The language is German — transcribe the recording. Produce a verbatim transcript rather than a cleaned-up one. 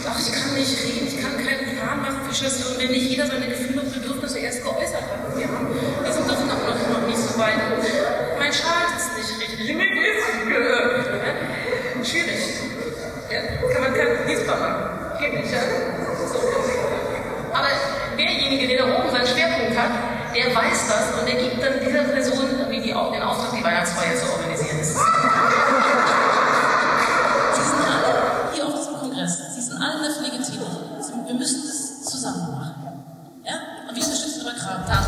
ach, ich kann nicht reden, ich kann keinen Plan machen für Station, wenn nicht jeder seine Gefühle und Bedürfnisse erst geäußert hat. Ja, wir sind doch noch, noch, noch nicht so weit. Mein Schal ist nicht richtig. Mir geht's gehört. Ja? Schwierig. Ja, kann man kein Diesmal machen. Geht nicht, ja? So. Aber derjenige, der da oben seinen Schwerpunkt hat, der weiß das und der gibt dann dieser Person wie die, den Auftrag, die Weihnachtsfeier zu organisieren. Das ist Sie sind alle hier auf diesem Kongress. Sie sind alle in der Pflege tätig. Wir müssen das zusammen machen. Ja? Und wir unterstützen eure Kraft.